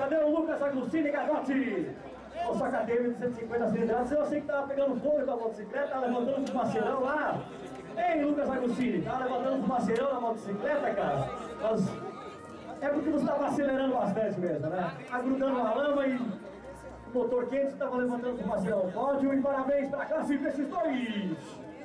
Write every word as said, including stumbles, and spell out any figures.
Cadê o Lucas Agostini Gagotti? Nossa K T M de cento e cinquenta cilindradas. Eu sei que tava pegando fogo com a motocicleta, tá levantando um fumaceirão lá. Ei, Lucas Agostini, tá levantando um fumaceirão na motocicleta, cara? Mas é porque você tava acelerando bastante mesmo, né? Tá grudando a lama e o motor quente, você tava levantando um fumaceirão. Pódio e parabéns pra classe desses dois.